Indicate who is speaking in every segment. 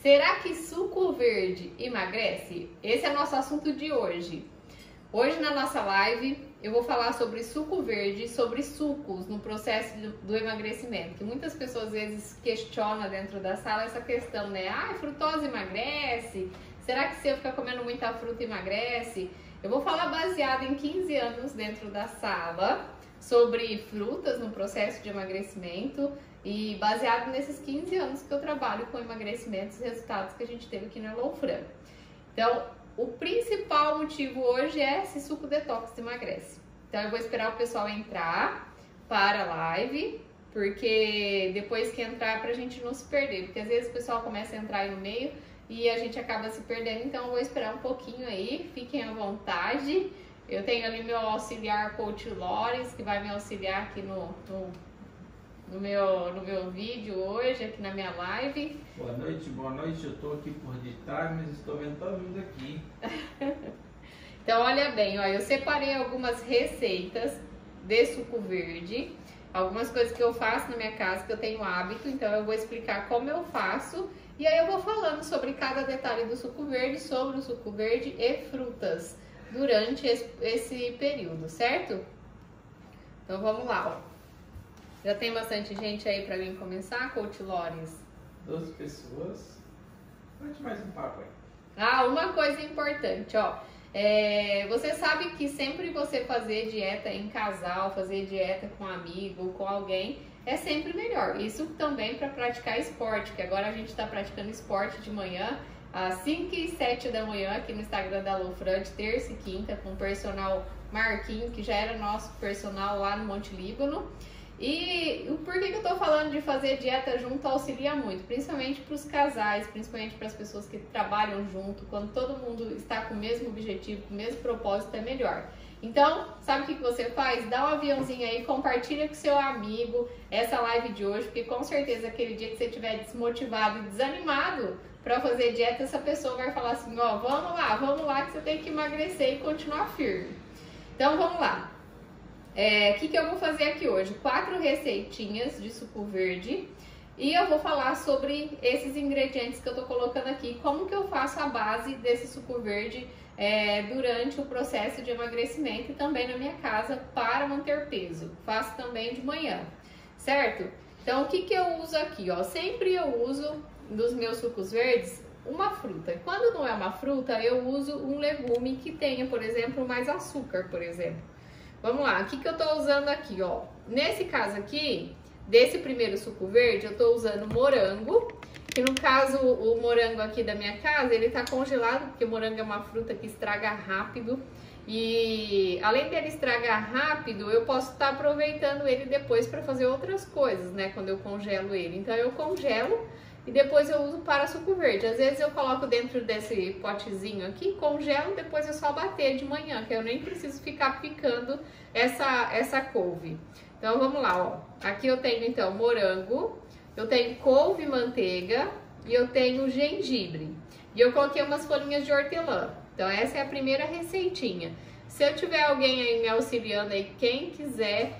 Speaker 1: Será que suco verde emagrece? Esse é nosso assunto de hoje. Hoje na nossa live eu vou falar sobre suco verde, sobre sucos no processo do emagrecimento. Que muitas pessoas às vezes questionam dentro da sala essa questão, né? Ah, frutose emagrece? Será que se eu ficar comendo muita fruta emagrece? Eu vou falar baseado em 15 anos dentro da sala sobre frutas no processo de emagrecimento e baseado nesses 15 anos que eu trabalho com emagrecimento, os resultados que a gente teve aqui na Low Frango. Então, o principal motivo hoje é se suco detox emagrece. Então, eu vou esperar o pessoal entrar para a live, porque depois que entrar, pra gente não se perder, porque às vezes o pessoal começa a entrar aí no meio e a gente acaba se perdendo, então eu vou esperar um pouquinho aí, fiquem à vontade. Eu tenho ali meu auxiliar Coach Lores, que vai me auxiliar aqui no meu vídeo hoje, aqui na minha live.
Speaker 2: Boa noite, eu estou aqui por detrás, mas estou vendo todo mundo aqui.
Speaker 1: Então olha bem, ó, eu separei algumas receitas de suco verde, algumas coisas que eu faço na minha casa, que eu tenho hábito, então eu vou explicar como eu faço, e aí eu vou falando sobre cada detalhe do suco verde, sobre o suco verde e frutas durante esse período, certo? Então vamos lá, ó. Já tem bastante gente aí para mim começar, Coach Lores?
Speaker 2: 12 pessoas. Conte mais um papo aí.
Speaker 1: Ah, uma coisa importante, ó. Você sabe que sempre você fazer dieta em casal, fazer dieta com um amigo, com alguém, é sempre melhor. Isso também para praticar esporte, que agora a gente está praticando esporte de manhã, às 5 e 7 da manhã, aqui no Instagram da Low Frango, terça e quinta, com o personal Marquinho, que já era nosso personal lá no Monte Líbano. E por que eu tô falando de fazer dieta junto auxilia muito, principalmente para os casais, principalmente para as pessoas que trabalham junto, quando todo mundo está com o mesmo objetivo, com o mesmo propósito, é melhor. Então, sabe o que você faz? Dá um aviãozinho aí, compartilha com seu amigo essa live de hoje, porque com certeza aquele dia que você estiver desmotivado e desanimado para fazer dieta, essa pessoa vai falar assim, ó, vamos lá que você tem que emagrecer e continuar firme. Então, vamos lá. O que eu vou fazer aqui hoje? 4 receitinhas de suco verde e eu vou falar sobre esses ingredientes que eu tô colocando aqui, como que eu faço a base desse suco verde durante o processo de emagrecimento e também na minha casa para manter peso. Faço também de manhã, certo? Então, o que eu uso aqui, ó? Sempre eu uso dos meus sucos verdes uma fruta. Quando não é uma fruta, eu uso um legume que tenha, por exemplo, mais açúcar, por exemplo. Vamos lá, o que eu tô usando aqui, ó? Nesse caso aqui, desse primeiro suco verde, eu tô usando morango, que no caso, o morango aqui da minha casa, ele tá congelado, porque o morango é uma fruta que estraga rápido. E além dele estragar rápido, eu posso estar aproveitando ele depois para fazer outras coisas, né? Quando eu congelo ele. Então eu congelo e depois eu uso para suco verde. Às vezes eu coloco dentro desse potezinho aqui, congelo, depois é só bater de manhã, que eu nem preciso ficar picando essa couve. Então vamos lá, ó. Aqui eu tenho então morango, eu tenho couve e manteiga e eu tenho gengibre. E eu coloquei umas folhinhas de hortelã. Então essa é a primeira receitinha. Se eu tiver alguém aí me auxiliando aí, quem quiser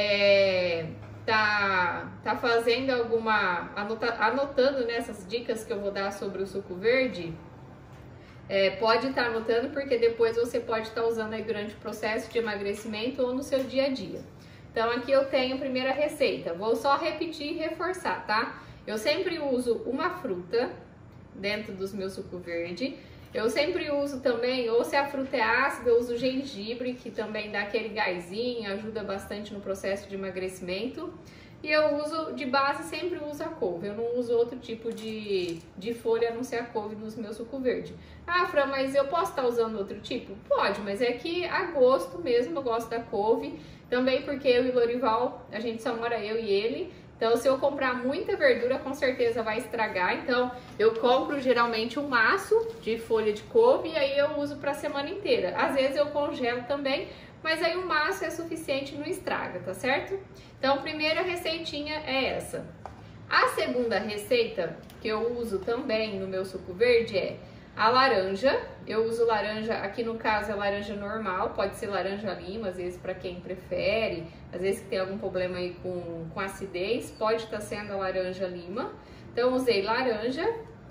Speaker 1: tá fazendo alguma, anotando nessas dicas que eu vou dar sobre o suco verde, pode estar anotando, porque depois você pode estar usando aí durante o processo de emagrecimento ou no seu dia a dia. Então aqui eu tenho a primeira receita, vou só repetir e reforçar, tá? Eu sempre uso uma fruta dentro dos meus suco verde. Eu sempre uso também, ou se a fruta é ácida, eu uso gengibre, que também dá aquele gásinho, ajuda bastante no processo de emagrecimento. E eu uso, de base, sempre uso a couve. Eu não uso outro tipo de folha a não ser a couve nos meus suco verde. Ah, Fran, mas eu posso estar usando outro tipo? Pode, mas é que a gosto mesmo, eu gosto da couve. Também porque eu e Lorival, a gente só mora eu e ele. Então, se eu comprar muita verdura, com certeza vai estragar. Então, eu compro geralmente um maço de folha de couve e aí eu uso para a semana inteira. Às vezes eu congelo também, mas aí um maço é suficiente e não estraga, tá certo? Então, a primeira receitinha é essa. A segunda receita que eu uso também no meu suco verde é a laranja. Eu uso laranja, aqui no caso é laranja normal, pode ser laranja lima, às vezes para quem prefere, às vezes que tem algum problema aí com acidez, pode estar sendo a laranja lima. Então usei laranja,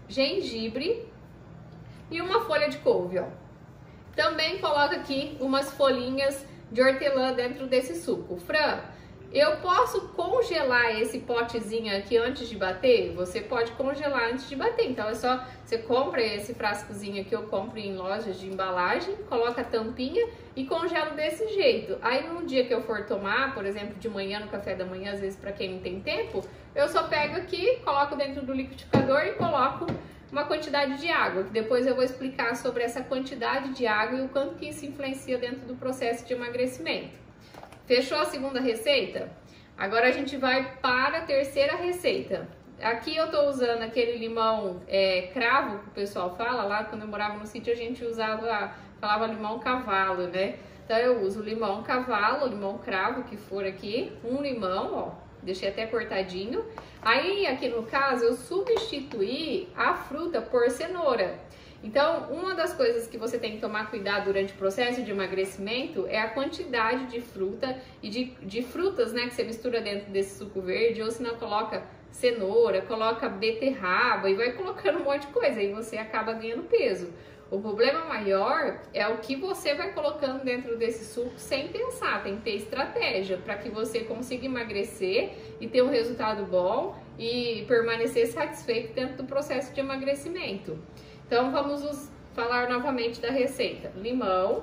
Speaker 1: gengibre e uma folha de couve, ó. Também coloca aqui umas folhinhas de hortelã dentro desse suco. Fran, eu posso congelar esse potezinho aqui antes de bater? Você pode congelar antes de bater. Então é só, você compra esse frascozinho que eu compro em lojas de embalagem, coloca a tampinha e congela desse jeito. Aí no dia que eu for tomar, por exemplo, de manhã, no café da manhã, às vezes para quem não tem tempo, eu só pego aqui, coloco dentro do liquidificador e coloco uma quantidade de água, que depois eu vou explicar sobre essa quantidade de água e o quanto que isso influencia dentro do processo de emagrecimento. Fechou a segunda receita? Agora a gente vai para a terceira receita. Aqui eu tô usando aquele limão cravo, que o pessoal fala. Lá quando eu morava no sítio a gente falava limão cavalo, né? Então eu uso limão cavalo, limão cravo, que for aqui, um limão, ó. Deixei até cortadinho. Aí, aqui no caso, eu substituí a fruta por cenoura. Então, uma das coisas que você tem que tomar cuidado durante o processo de emagrecimento é a quantidade de fruta e de frutas, né, que você mistura dentro desse suco verde, ou se não coloca cenoura, coloca beterraba e vai colocando um monte de coisa, aí você acaba ganhando peso. O problema maior é o que você vai colocando dentro desse suco sem pensar. Tem que ter estratégia para que você consiga emagrecer e ter um resultado bom e permanecer satisfeito dentro do processo de emagrecimento. Então vamos falar novamente da receita: limão,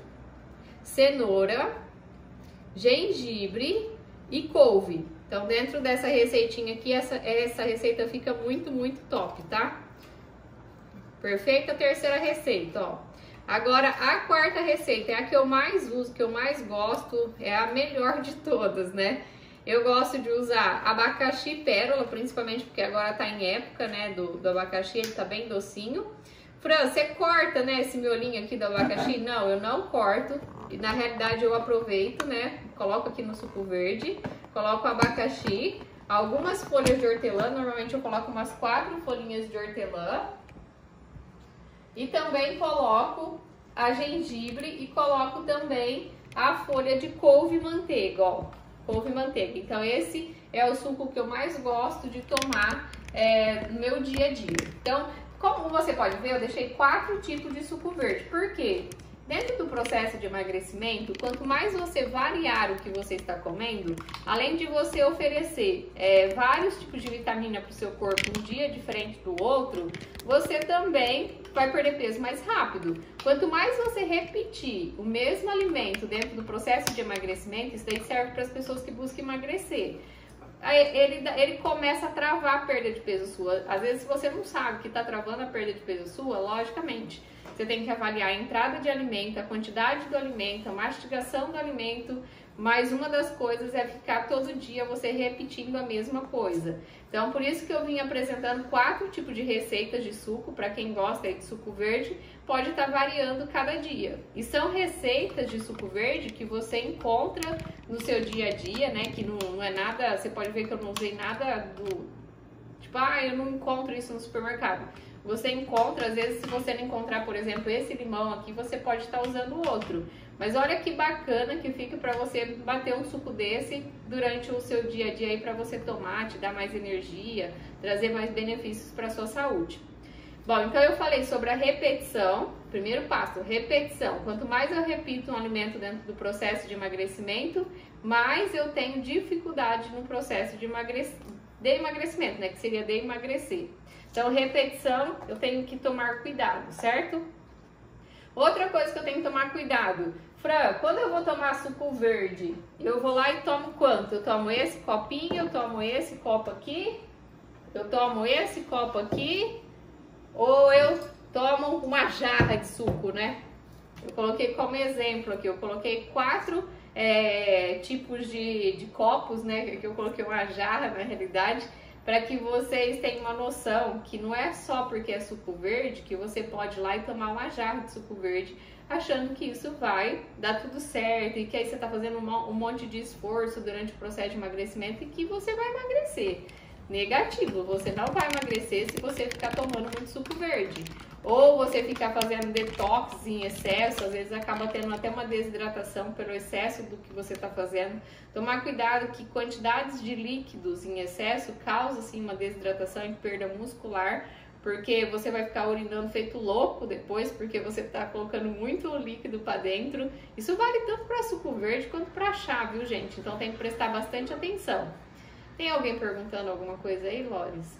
Speaker 1: cenoura, gengibre e couve. Então dentro dessa receitinha aqui, essa receita fica muito top, tá? Perfeita. Terceira receita, ó. Agora a quarta receita é a que eu mais uso, que eu mais gosto, é a melhor de todas, né? Eu gosto de usar abacaxi pérola, principalmente porque agora tá em época, né, do abacaxi, ele tá bem docinho. Fran, você corta, né, esse miolinho aqui do abacaxi? Não, eu não corto. E na realidade eu aproveito, né, coloco aqui no suco verde, coloco o abacaxi, algumas folhas de hortelã, normalmente eu coloco umas 4 folhinhas de hortelã. E também coloco a gengibre e coloco também a folha de couve-manteiga, ó. Couve-manteiga. Então esse é o suco que eu mais gosto de tomar no meu dia a dia. Então, como você pode ver, eu deixei 4 tipos de suco verde. Por quê? Dentro do processo de emagrecimento, quanto mais você variar o que você está comendo, além de você oferecer vários tipos de vitamina para o seu corpo um dia diferente do outro, você também vai perder peso mais rápido. Quanto mais você repetir o mesmo alimento dentro do processo de emagrecimento, isso daí serve para as pessoas que buscam emagrecer. Ele começa a travar a perda de peso sua. Às vezes, se você não sabe que está travando a perda de peso sua, logicamente, você tem que avaliar a entrada de alimento, a quantidade do alimento, a mastigação do alimento, mas uma das coisas é ficar todo dia você repetindo a mesma coisa. Então, por isso que eu vim apresentando 4 tipos de receitas de suco, para quem gosta de suco verde, pode estar variando cada dia. E são receitas de suco verde que você encontra no seu dia a dia, né, que não é nada, você pode ver que eu não usei nada do, tipo, eu não encontro isso no supermercado. Você encontra, às vezes, se você não encontrar, por exemplo, esse limão aqui, você pode estar usando outro. Mas olha que bacana que fica para você bater um suco desse durante o seu dia a dia aí, para você tomar, te dar mais energia, trazer mais benefícios para a sua saúde. Bom, então eu falei sobre a repetição. Primeiro passo, repetição. Quanto mais eu repito um alimento dentro do processo de emagrecimento, mais eu tenho dificuldade no processo de emagrecimento, né? Que seria de emagrecer. Então, repetição, eu tenho que tomar cuidado, certo? Outra coisa que eu tenho que tomar cuidado, Fran, quando eu vou tomar suco verde, eu vou lá e tomo quanto? Eu tomo esse copinho, eu tomo esse copo aqui, eu tomo esse copo aqui, ou eu tomo uma jarra de suco, né? Eu coloquei como exemplo aqui, eu coloquei 4 tipos de copos, né? Aqui eu coloquei uma jarra na realidade, para que vocês tenham uma noção que não é só porque é suco verde que você pode ir lá e tomar uma jarra de suco verde achando que isso vai dar tudo certo e que aí você está fazendo um monte de esforço durante o processo de emagrecimento e que você vai emagrecer. Negativo, você não vai emagrecer se você ficar tomando muito suco verde. Ou você ficar fazendo detox em excesso, às vezes acaba tendo até uma desidratação pelo excesso do que você está fazendo. Tomar cuidado que quantidades de líquidos em excesso causam sim uma desidratação e perda muscular, porque você vai ficar urinando feito louco depois, porque você está colocando muito líquido para dentro. Isso vale tanto para suco verde quanto para chá, viu, gente? Então tem que prestar bastante atenção. Tem alguém perguntando alguma coisa aí, Lores?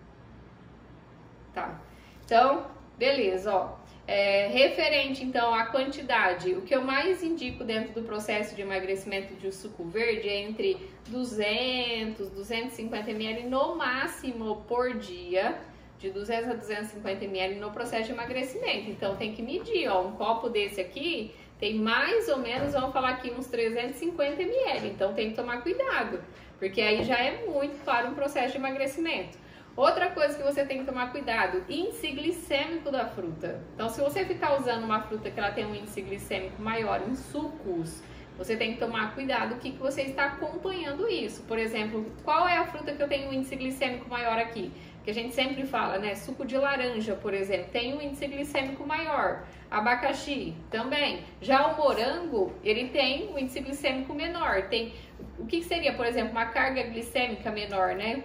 Speaker 1: Tá. Então, beleza, ó. Referente então à quantidade, o que eu mais indico dentro do processo de emagrecimento de suco verde é entre 200, 250 ml no máximo por dia, de 200 a 250 ml no processo de emagrecimento. Então tem que medir, ó, um copo desse aqui tem mais ou menos, vamos falar aqui, uns 350 ml, então tem que tomar cuidado, porque aí já é muito para um processo de emagrecimento. Outra coisa que você tem que tomar cuidado, índice glicêmico da fruta. Então, se você ficar usando uma fruta que ela tem um índice glicêmico maior em sucos, você tem que tomar cuidado o que você está acompanhando isso. Por exemplo, qual é a fruta que eu tenho um índice glicêmico maior aqui? Que a gente sempre fala, né? Suco de laranja, por exemplo, tem um índice glicêmico maior. Abacaxi também. Já o morango, ele tem um índice glicêmico menor. Tem, o que seria, por exemplo, uma carga glicêmica menor, né?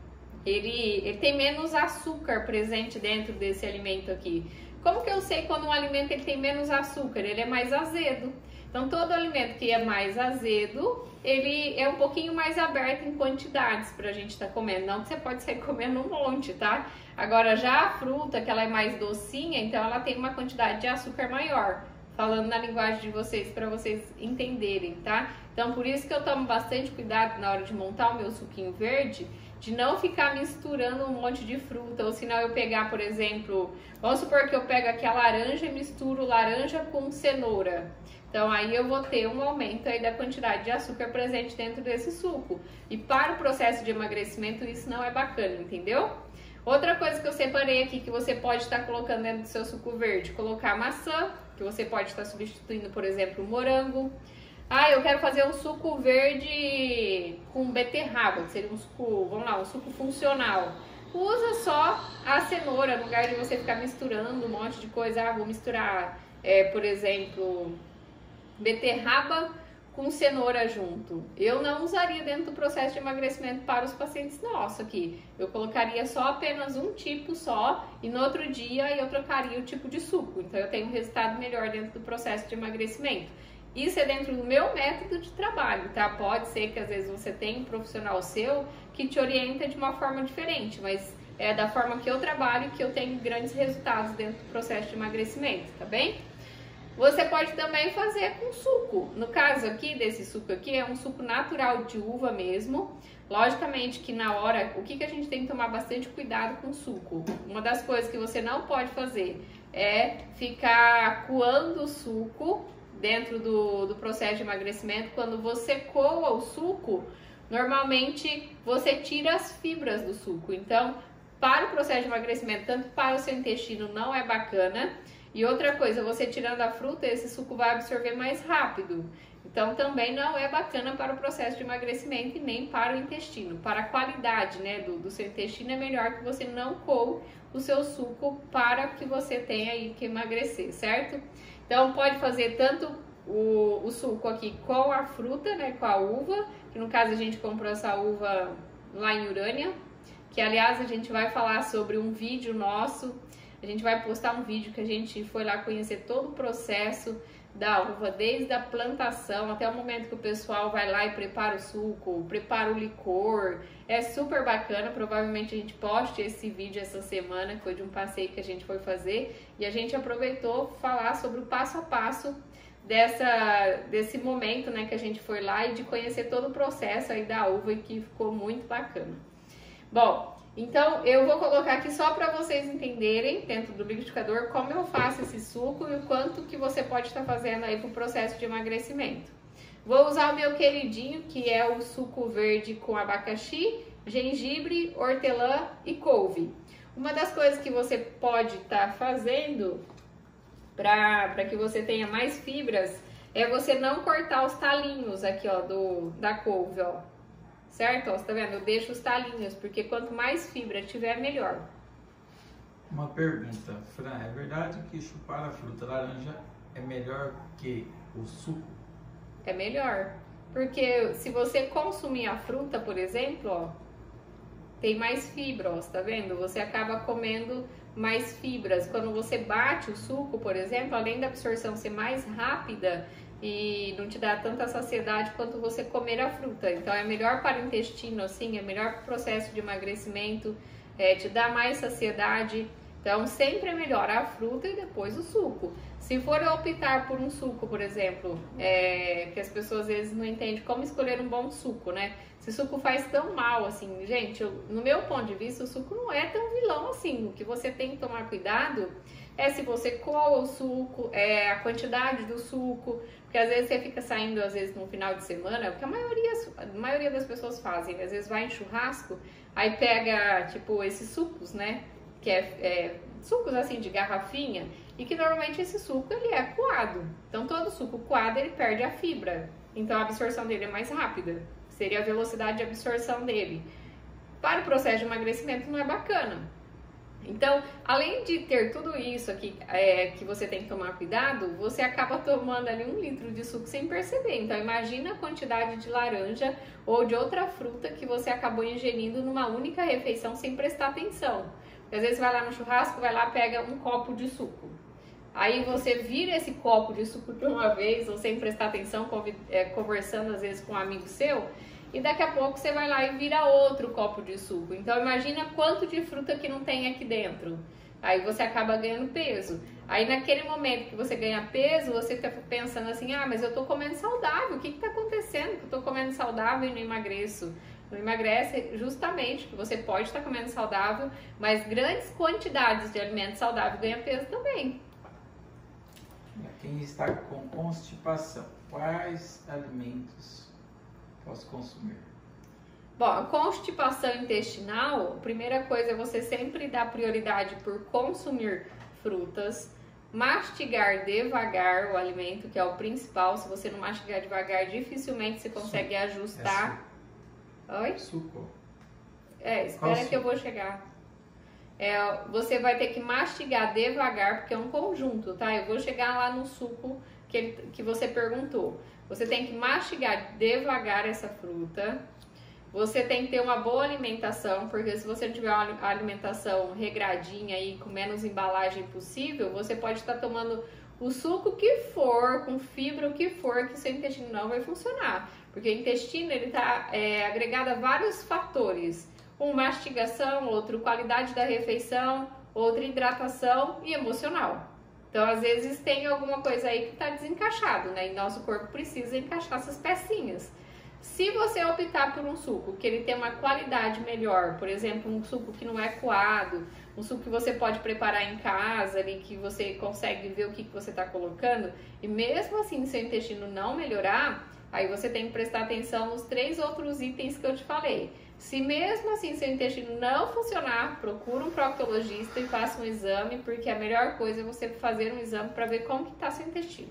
Speaker 1: Ele tem menos açúcar presente dentro desse alimento aqui. Como que eu sei quando um alimento ele tem menos açúcar? Ele é mais azedo. Então, todo alimento que é mais azedo, ele é um pouquinho mais aberto em quantidades para a gente estar comendo. Não que você pode sair comendo um monte, tá? Agora, já a fruta, que ela é mais docinha, então ela tem uma quantidade de açúcar maior. Falando na linguagem de vocês, para vocês entenderem, tá? Então, por isso que eu tomo bastante cuidado na hora de montar o meu suquinho verde, de não ficar misturando um monte de fruta, ou senão eu pegar, por exemplo, vamos supor que eu pego aqui a laranja e misturo laranja com cenoura. Então aí eu vou ter um aumento aí da quantidade de açúcar presente dentro desse suco. E para o processo de emagrecimento isso não é bacana, entendeu? Outra coisa que eu separei aqui que você pode estar colocando dentro do seu suco verde, colocar maçã, que você pode estar substituindo, por exemplo, o morango. Ah, eu quero fazer um suco verde com beterraba, que seria um suco, vamos lá, um suco funcional. Usa só a cenoura, no lugar de você ficar misturando um monte de coisa. Ah, vou misturar, por exemplo, beterraba com cenoura junto. Eu não usaria dentro do processo de emagrecimento para os pacientes nossos aqui. Eu colocaria só apenas um tipo só e no outro dia eu trocaria o tipo de suco. Então eu tenho um resultado melhor dentro do processo de emagrecimento. Isso é dentro do meu método de trabalho, tá? Pode ser que às vezes você tenha um profissional seu que te orienta de uma forma diferente, mas é da forma que eu trabalho que eu tenho grandes resultados dentro do processo de emagrecimento, tá bem? Você pode também fazer com suco. No caso aqui, desse suco aqui, é um suco natural de uva mesmo. Logicamente que na hora, o que a gente tem que tomar bastante cuidado com o suco? Uma das coisas que você não pode fazer é ficar coando o suco dentro do processo de emagrecimento. Quando você coa o suco, normalmente você tira as fibras do suco. Então, para o processo de emagrecimento, tanto para o seu intestino não é bacana. E outra coisa, você tirando a fruta, esse suco vai absorver mais rápido. Então, também não é bacana para o processo de emagrecimento e nem para o intestino. Para a qualidade, né, do seu intestino, é melhor que você não coe o seu suco para que você tenha aí que emagrecer, certo? Então, pode fazer tanto o suco aqui com a fruta, né, com a uva, que no caso a gente comprou essa uva lá em Urânia, que aliás a gente vai falar sobre um vídeo nosso, a gente vai postar um vídeo que a gente foi lá conhecer todo o processo da uva, desde a plantação até o momento que o pessoal vai lá e prepara o suco, prepara o licor. É super bacana, provavelmente a gente poste esse vídeo essa semana, que foi de um passeio que a gente foi fazer, e a gente aproveitou falar sobre o passo a passo desse momento, né, que a gente foi lá e de conhecer todo o processo aí da uva, e que ficou muito bacana. Bom, então eu vou colocar aqui só para vocês entenderem dentro do liquidificador como eu faço esse suco e o quanto que você pode estar fazendo aí para o processo de emagrecimento. Vou usar o meu queridinho, que é o suco verde com abacaxi, gengibre, hortelã e couve. Uma das coisas que você pode estar fazendo para que você tenha mais fibras é você não cortar os talinhos aqui, ó, da couve, ó. Certo? Ó, você tá vendo? Eu deixo os talinhos, porque quanto mais fibra tiver, melhor.
Speaker 2: Uma pergunta, Fran, é verdade que chupar a fruta laranja é melhor que o suco?
Speaker 1: É melhor. Porque se você consumir a fruta, por exemplo, ó, tem mais fibra, ó, tá vendo? Você acaba comendo mais fibras. Quando você bate o suco, por exemplo, além da absorção ser mais rápida e não te dá tanta saciedade quanto você comer a fruta. Então é melhor para o intestino, assim, é melhor para o processo de emagrecimento, te dá mais saciedade. Então sempre é melhor a fruta e depois o suco. Se for optar por um suco, por exemplo, que as pessoas às vezes não entendem como escolher um bom suco, né? Se o suco faz tão mal, assim, gente, no meu ponto de vista, o suco não é tão vilão assim. O que você tem que tomar cuidado é se você coa o suco, a quantidade do suco, porque às vezes você fica saindo, às vezes no final de semana, o que a maioria das pessoas fazem, às vezes vai em churrasco, aí pega, tipo, esses sucos, né? Que sucos assim de garrafinha, e que normalmente esse suco ele é coado. Então todo suco coado ele perde a fibra, então a absorção dele é mais rápida, seria a velocidade de absorção dele. Para o processo de emagrecimento não é bacana. Então, além de ter tudo isso aqui que você tem que tomar cuidado, você acaba tomando ali 1 litro de suco sem perceber. Então, imagina a quantidade de laranja ou de outra fruta que você acabou ingerindo numa única refeição sem prestar atenção. Porque às vezes vai lá no churrasco, vai lá, pega um copo de suco. Aí você vira esse copo de suco de uma vez, ou sem prestar atenção, conversando às vezes com um amigo seu, e daqui a pouco você vai lá e vira outro copo de suco. Então imagina quanto de fruta que não tem aqui dentro. Aí você acaba ganhando peso. Aí naquele momento que você ganha peso, você fica pensando assim, mas eu tô comendo saudável, o que tá acontecendo? Que eu tô comendo saudável e não emagreço. Não emagrece justamente porque você pode estar comendo saudável, mas grandes quantidades de alimento saudável ganha peso também.
Speaker 2: Quem está com constipação, quais alimentos posso consumir?
Speaker 1: Bom, a constipação intestinal, a primeira coisa é você sempre dar prioridade por consumir frutas, mastigar devagar o alimento, que é o principal. Se você não mastigar devagar, dificilmente você consegue ajustar. Oi?
Speaker 2: Suco.
Speaker 1: Espera que eu vou chegar. Você vai ter que mastigar devagar, porque é um conjunto, tá? Eu vou chegar lá no suco que você perguntou. Você tem que mastigar devagar essa fruta. Você tem que ter uma boa alimentação, porque se você não tiver uma alimentação regradinha e com menos embalagem possível, você pode estar tomando o suco que for, com fibra o que for, que seu intestino não vai funcionar. Porque o intestino ele está agregado a vários fatores. Mastigação, outro qualidade da refeição, outra hidratação e emocional. Então, às vezes tem alguma coisa aí que está desencaixado, né? E nosso corpo precisa encaixar essas pecinhas. Se você optar por um suco que ele tem uma qualidade melhor, por exemplo, um suco que não é coado, um suco que você pode preparar em casa, ali, que você consegue ver o que você está colocando, e mesmo assim seu intestino não melhorar, aí você tem que prestar atenção nos 3 outros itens que eu te falei. Se mesmo assim seu intestino não funcionar, procura um proctologista e faça um exame, porque a melhor coisa é você fazer um exame para ver como que está seu intestino.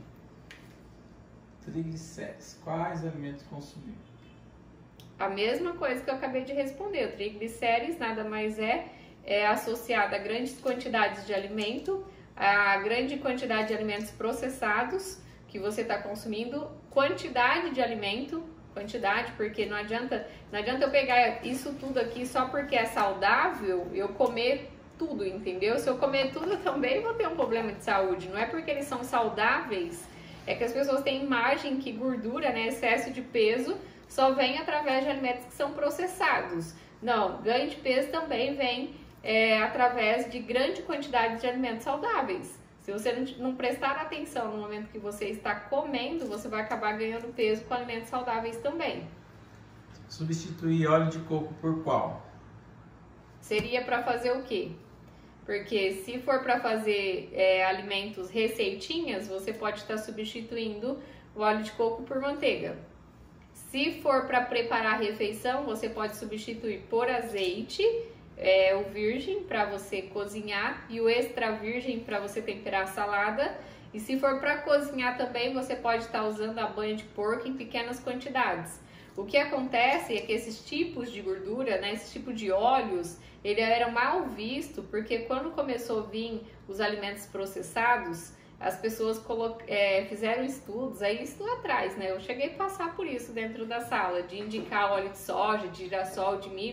Speaker 2: Triglicéridos, quais alimentos consumir?
Speaker 1: A mesma coisa que eu acabei de responder. O triglicérides nada mais é associado a grandes quantidades de alimento, a grande quantidade de alimentos processados que você está consumindo, quantidade de alimento, porque não adianta eu pegar isso tudo aqui só porque é saudável, eu comer tudo, entendeu? Se eu comer tudo, eu também vou ter um problema de saúde. Não é porque eles são saudáveis, é que as pessoas têm imagem que gordura, né, excesso de peso, só vem através de alimentos que são processados. Não, ganho de peso também vem através de grande quantidade de alimentos saudáveis. Se você não prestar atenção no momento que você está comendo, você vai acabar ganhando peso com alimentos saudáveis também.
Speaker 2: Substituir óleo de coco por qual?
Speaker 1: Seria para fazer o quê? Porque se for para fazer alimentos receitinhas, você pode estar substituindo o óleo de coco por manteiga. Se for para preparar a refeição, você pode substituir por azeite, o virgem para você cozinhar e o extra virgem para você temperar a salada. E se for para cozinhar também, você pode estar usando a banha de porco em pequenas quantidades. O que acontece é que esses tipos de gordura, né, esse tipo de óleos, ele era mal visto porque quando começou a vir os alimentos processados, as pessoas fizeram estudos, aí isso lá atrás, né? Eu cheguei a passar por isso dentro da sala, de indicar óleo de soja, de girassol, de milho.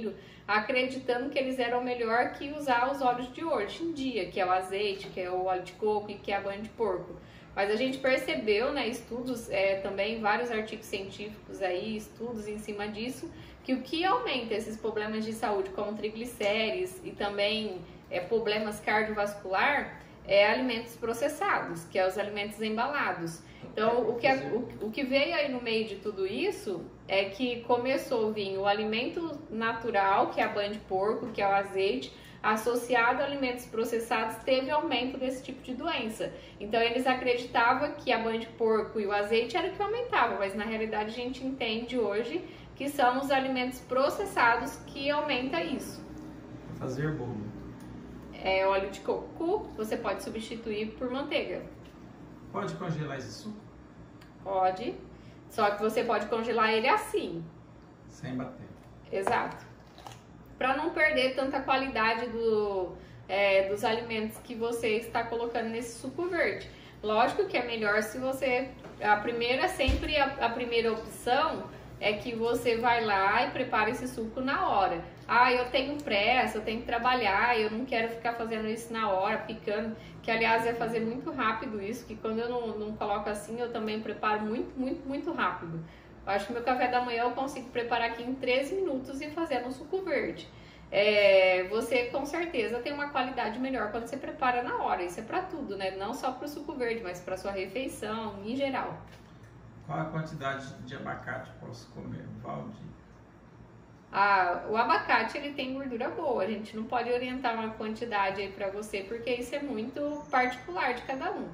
Speaker 1: acreditando que eles eram melhor que usar os óleos de hoje em dia, que é o azeite, que é o óleo de coco e que é a banha de porco. Mas a gente percebeu, né, estudos, também vários artigos científicos aí, estudos em cima disso, que o que aumenta esses problemas de saúde, como triglicérides e também problemas cardiovasculares, é alimentos processados, que é os alimentos embalados. Então, o que veio aí no meio de tudo isso é que começou a vir o alimento natural, que é a banha de porco, que é o azeite, associado a alimentos processados, teve aumento desse tipo de doença. Então, eles acreditavam que a banha de porco e o azeite era o que aumentava, mas na realidade a gente entende hoje que são os alimentos processados que aumenta isso.
Speaker 2: Fazer bolo.
Speaker 1: Óleo de coco, você pode substituir por manteiga.
Speaker 2: Pode congelar esse suco?
Speaker 1: Pode, só que você pode congelar ele assim.
Speaker 2: Sem bater.
Speaker 1: Exato. Para não perder tanta qualidade dos alimentos que você está colocando nesse suco verde. Lógico que é melhor se você... A primeira opção é que você vai lá e prepara esse suco na hora. Ah, eu tenho pressa, eu tenho que trabalhar, eu não quero ficar fazendo isso na hora, picando. Que, aliás, é fazer muito rápido isso, que quando eu não coloco assim, eu também preparo muito rápido. Eu acho que meu café da manhã eu consigo preparar aqui em 13 minutos e fazer no suco verde. Você, com certeza, tem uma qualidade melhor quando você prepara na hora. Isso é para tudo, né? Não só para o suco verde, mas para sua refeição, em geral.
Speaker 2: Qual a quantidade de abacate posso comer, Valdir?
Speaker 1: O abacate, ele tem gordura boa, a gente não pode orientar uma quantidade aí pra você, porque isso é muito particular de cada um.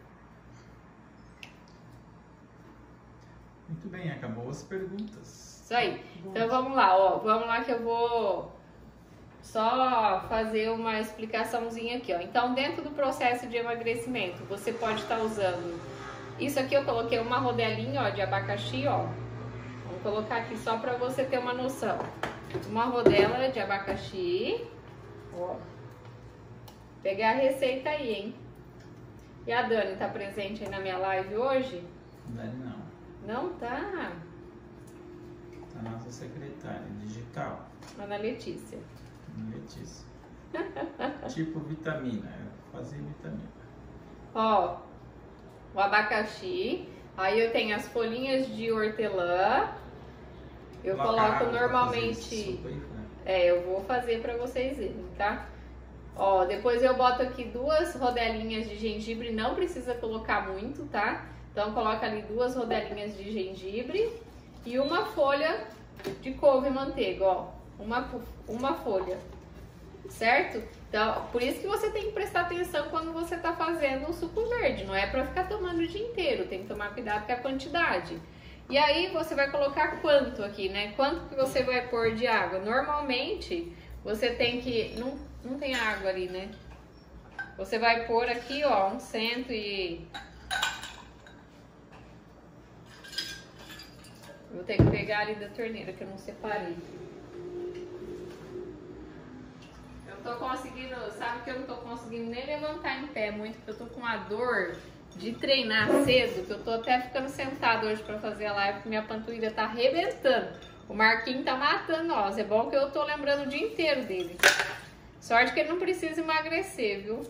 Speaker 2: Muito bem, acabou as perguntas.
Speaker 1: Isso aí. Então vamos lá, vamos lá que eu vou só fazer uma explicaçãozinha aqui, ó. Então, dentro do processo de emagrecimento, você pode estar usando... Isso aqui eu coloquei uma rodelinha, ó, de abacaxi, ó. Vou colocar aqui só para você ter uma noção. Uma rodela de abacaxi. Ó. Pegar a receita aí, hein? E a Dani tá presente aí na minha live hoje?
Speaker 2: Dani não.
Speaker 1: Não tá?
Speaker 2: A nossa secretária digital.
Speaker 1: Ana Letícia.
Speaker 2: Letícia. Tipo vitamina. Fazer vitamina.
Speaker 1: Ó. O abacaxi. Aí eu tenho as folhinhas de hortelã. Eu coloco normalmente... eu vou fazer pra vocês verem, tá? Ó, depois eu boto aqui 2 rodelinhas de gengibre. Não precisa colocar muito, tá? Então coloca ali 2 rodelinhas de gengibre. E uma folha de couve e manteiga, ó. Uma folha. Certo? Então, por isso que você tem que prestar atenção quando você tá fazendo o suco verde. Não é pra ficar tomando o dia inteiro. Tem que tomar cuidado com a quantidade. E aí você vai colocar quanto aqui, né? Quanto que você vai pôr de água? Normalmente, você tem que... Não tem água ali, né? Você vai pôr aqui, ó, um cento e... Vou ter que pegar ali da torneira, que eu não separei. Eu tô conseguindo... Sabe que eu não tô conseguindo nem levantar em pé muito, porque eu tô com uma dor... de treinar cedo, que eu tô até ficando sentada hoje pra fazer a live, porque minha panturrilha tá arrebentando. O Marquinhos tá matando nós. É bom que eu tô lembrando o dia inteiro dele. Sorte que ele não precisa emagrecer, viu?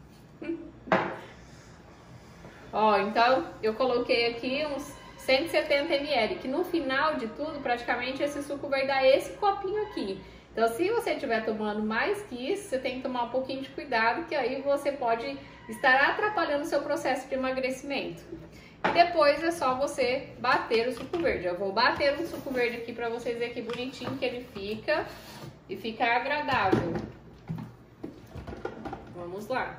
Speaker 1: Ó, então eu coloquei aqui uns 170 ml, que no final de tudo, praticamente esse suco vai dar esse copinho aqui. Então, se você estiver tomando mais que isso, você tem que tomar um pouquinho de cuidado, que aí você pode estar atrapalhando o seu processo de emagrecimento. E depois é só você bater o suco verde. Eu vou bater um suco verde aqui para vocês verem que bonitinho que ele fica e fica agradável. Vamos lá.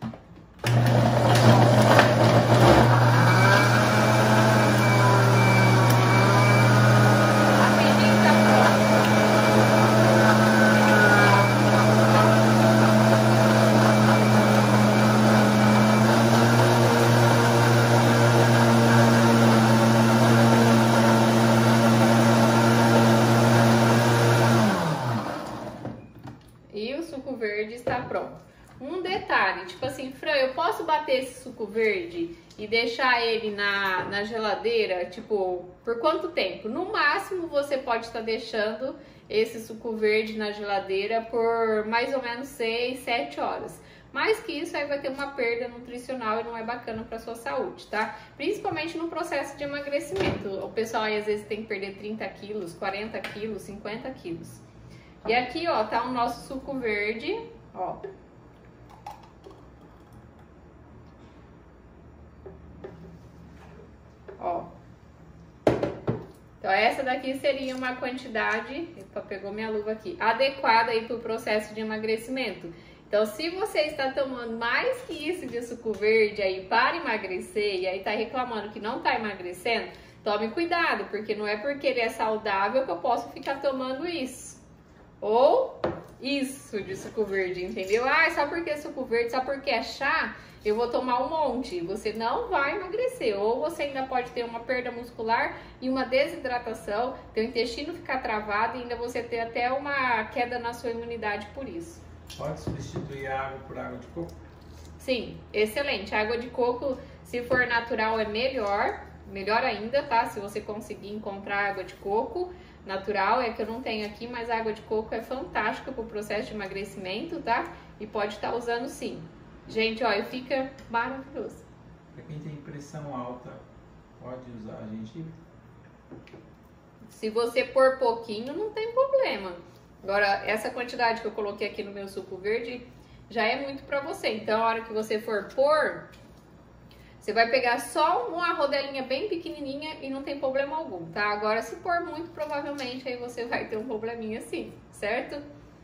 Speaker 1: Um detalhe, tipo assim, Fran, eu posso bater esse suco verde e deixar ele na geladeira, tipo, por quanto tempo? No máximo você pode estar deixando esse suco verde na geladeira por mais ou menos 6, 7 horas. Mais que isso, aí vai ter uma perda nutricional e não é bacana para sua saúde, tá? Principalmente no processo de emagrecimento. O pessoal aí às vezes tem que perder 30 quilos, 40 quilos, 50 quilos. E aqui, ó, tá o nosso suco verde, ó. Ó. Então essa daqui seria uma quantidade, epa, pegou minha luva aqui, adequada aí para o processo de emagrecimento. Então, se você está tomando mais que isso de suco verde aí para emagrecer e aí tá reclamando que não tá emagrecendo, tome cuidado, porque não é porque ele é saudável que eu posso ficar tomando isso. Ou isso de suco verde, entendeu? Ah, só porque é suco verde, só porque é chá, eu vou tomar um monte. Você não vai emagrecer. Ou você ainda pode ter uma perda muscular e uma desidratação, teu intestino ficar travado e ainda você ter até uma queda na sua imunidade por isso.
Speaker 2: Pode substituir a água por água de coco?
Speaker 1: Sim, excelente. A água de coco, se for natural, é melhor ainda, tá? Se você conseguir encontrar água de coco natural, é que eu não tenho aqui, mas a água de coco é fantástica para o processo de emagrecimento, tá? E pode estar usando sim. Gente, olha, fica maravilhoso.
Speaker 2: Para quem tem pressão alta, pode usar gengibre?
Speaker 1: Se você pôr pouquinho, não tem problema. Agora, essa quantidade que eu coloquei aqui no meu suco verde já é muito para você. Então, a hora que você for pôr, você vai pegar só uma rodelinha bem pequenininha e não tem problema algum, tá? Agora, se pôr muito, provavelmente aí você vai ter um probleminha assim, certo?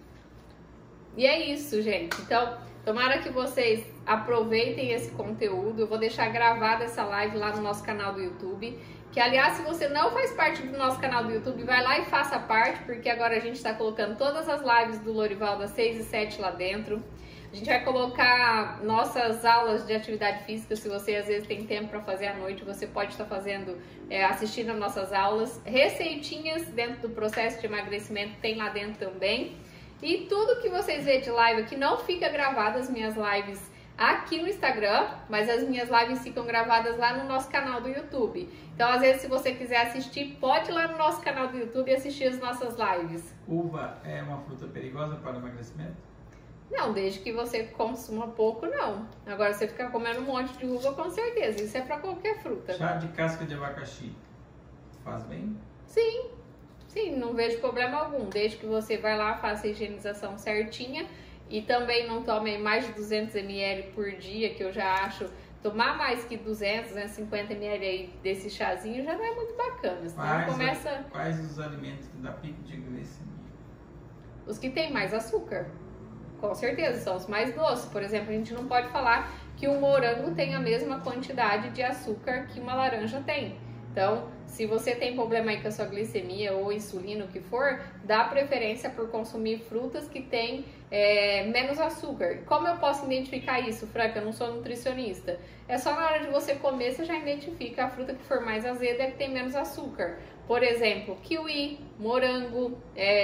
Speaker 1: E é isso, gente. Então, tomara que vocês aproveitem esse conteúdo. Eu vou deixar gravada essa live lá no nosso canal do YouTube. Que, aliás, se você não faz parte do nosso canal do YouTube, vai lá e faça parte, porque agora a gente está colocando todas as lives do Lorival das 6 e 7 lá dentro. A gente vai colocar nossas aulas de atividade física, se você às vezes tem tempo para fazer à noite, você pode estar fazendo, assistindo as nossas aulas. Receitinhas dentro do processo de emagrecimento tem lá dentro também. E tudo que vocês vêem de live aqui não fica gravado, as minhas lives aqui no Instagram, mas as minhas lives ficam gravadas lá no nosso canal do YouTube. Então, às vezes, se você quiser assistir, pode ir lá no nosso canal do YouTube e assistir as nossas lives.
Speaker 2: Uva é uma fruta perigosa para o emagrecimento?
Speaker 1: Não, desde que você consuma pouco, não. Agora, você ficar comendo um monte de uva, com certeza. Isso é para qualquer fruta.
Speaker 2: Chá de casca de abacaxi faz bem?
Speaker 1: Sim, sim, não vejo problema algum. Desde que você vai lá, faça a higienização certinha e também não tome mais de 200 ml por dia, que eu já acho... Tomar mais que 200, 250 ml aí desse chazinho já não é muito bacana. Senão
Speaker 2: quais os alimentos que dá pico de glicemia?
Speaker 1: Os que tem mais açúcar. Com certeza, são os mais doces. Por exemplo, a gente não pode falar que um morango tem a mesma quantidade de açúcar que uma laranja tem. Então, se você tem problema aí com a sua glicemia ou insulina, o que for, dá preferência por consumir frutas que têm menos açúcar. Como eu posso identificar isso, Franca? Eu não sou nutricionista. É só na hora de você comer, você já identifica a fruta que for mais azeda e que tem menos açúcar. Por exemplo, kiwi, morango,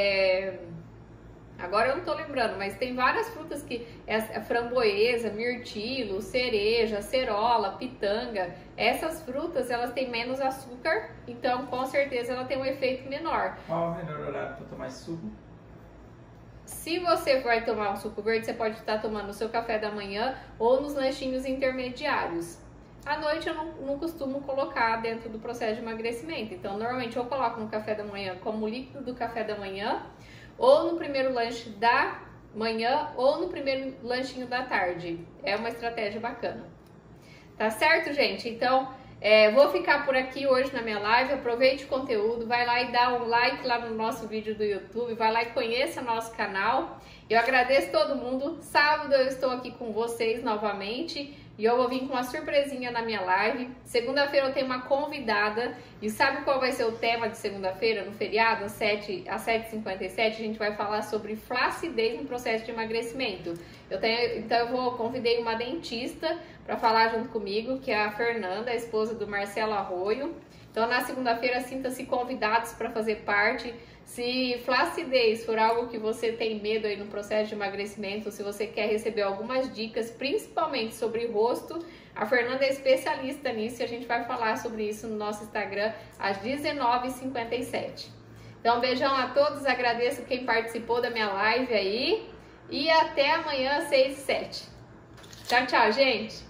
Speaker 1: agora eu não tô lembrando, mas tem várias frutas que framboesa, mirtilo, cereja, acerola, pitanga. Essas frutas, elas têm menos açúcar, então com certeza ela tem um efeito menor.
Speaker 2: Qual o melhor horário para tomar esse suco?
Speaker 1: Se você vai tomar um suco verde, você pode estar tomando no seu café da manhã ou nos lanchinhos intermediários. À noite eu não costumo colocar dentro do processo de emagrecimento, então normalmente eu coloco no café da manhã como líquido do café da manhã, ou no primeiro lanche da manhã, ou no primeiro lanchinho da tarde. É uma estratégia bacana. Tá certo, gente? Então, vou ficar por aqui hoje na minha live. Aproveite o conteúdo, vai lá e dá um like lá no nosso vídeo do YouTube, vai lá e conheça nosso canal. Eu agradeço todo mundo. Sábado eu estou aqui com vocês novamente. E eu vou vir com uma surpresinha na minha live. Segunda-feira eu tenho uma convidada. E sabe qual vai ser o tema de segunda-feira, no feriado, às 7h57? A gente vai falar sobre flacidez no processo de emagrecimento. Então convidei uma dentista para falar junto comigo, que é a Fernanda, a esposa do Marcelo Arroio. Então na segunda-feira sinta-se convidados para fazer parte. Se flacidez for algo que você tem medo aí no processo de emagrecimento, se você quer receber algumas dicas, principalmente sobre rosto, a Fernanda é especialista nisso e a gente vai falar sobre isso no nosso Instagram às 19h57. Então, beijão a todos, agradeço quem participou da minha live aí. E até amanhã, 6 e 7. Tchau, tchau, gente!